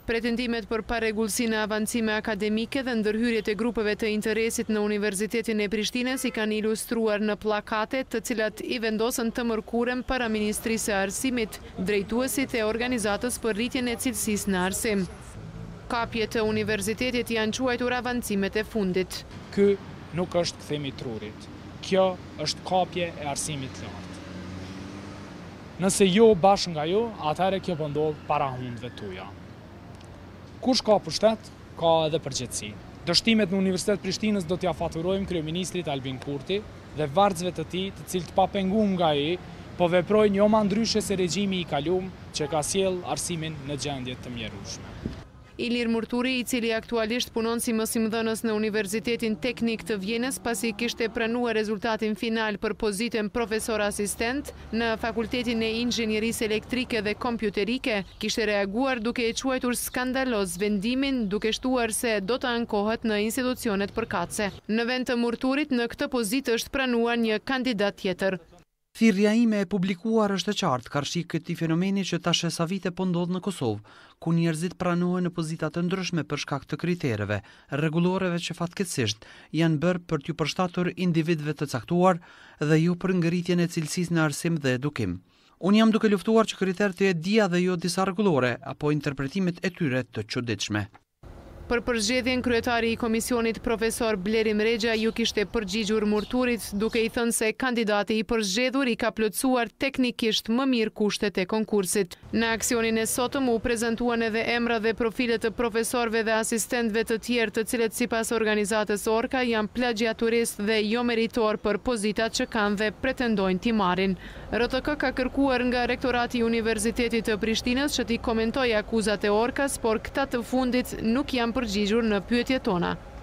Pretendimet për paregullsi në avancime akademike dhe ndërhyrjet e grupeve të interesit në Universitetin e Prishtinës i kanë ilustruar në plakate të cilat i vendosën të mërkurën para Ministrisë së Arsimit, drejtuesit e organizatës për rritjen e cilësisë në arsim. Kapjet e universitetit janë quajtur avancimet e fundit. Ky nuk është kthimi i trurit. Kjo është kapje e arsimit të lartë. Nëse jo bashkë nga ju, atëherë kjo po ndodh para hundëve tuaja. Kush ka pushtet, ka edhe përgjegjësi. Dështimet në Universitet Prishtinës do t'ja faturojmë kryeministrit Albin Kurti dhe vargësve të tij, të cilët pa penguar nga ai, po veprojnë jo më ndryshe se regjimi i kaluar që ka sjell arsimin në gjendje të mjerueshme. Ilir Murturi, i cili aktualisht punon si mësimdhënës në Universitetin Teknik të Vjenës, pasi kishte pranuar rezultatin final për pozitën profesor asistent në Fakultetin e Inxhinierisë Elektrike dhe Kompjuterike, kishte reaguar duke e quajtur skandaloz vendimin, duke shtuar se do të ankohet në institucionet përkatëse. Në vend të Murturit, në këtë pozitë është pranuar një kandidat tjetër. Thirrja ime e publikuar është e qartë karshi këtij fenomeni që tash sa vite po ndodh në Kosovë, ku njerëzit pranohen në pozita të ndryshme për shkak të kritereve rregulloreve që fatkeqësisht janë bërë për t'ju përshtatur individëve të caktuar dhe jo për ngritjen e cilësisë në arsim dhe edukim. Unë jam duke luftuar që kriteret të jetë dia dhe jo disa rregullore apo interpretimet e tyre të çuditshme. Për përzgjedhjen, kryetari i komisionit profesor Blerim Rexha ju kishte përgjigjur Murturit duke i thënë se kandidati i përzgjedhur i ka plotësuar teknikisht më mirë kushtet e konkursit. Në aksionin e sotëm u prezantuan edhe emra dhe profilet të profesorëve dhe asistentëve të tjerë të cilët sipas organizatës Orka janë plagiaturistë dhe jo meritor për pozitat që kanë dhe pretendojnë t'i marrin. RTK ka kërkuar nga Rektorati i Universitetit të Prishtinës që t'i komentojë akuzat e Orkas, por këta të fundit nuk janë përgjigjur në pyetjet tona.